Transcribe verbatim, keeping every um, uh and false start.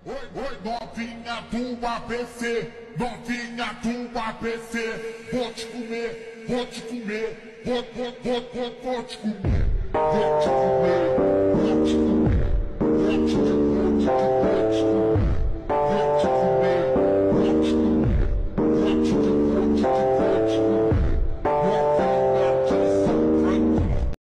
Oi, oi, novinha do A B C, novinha do A B C, vou te comer, vou te comer, vou, vou, vou, vou, vou te comer, vou te comer, vou te comer.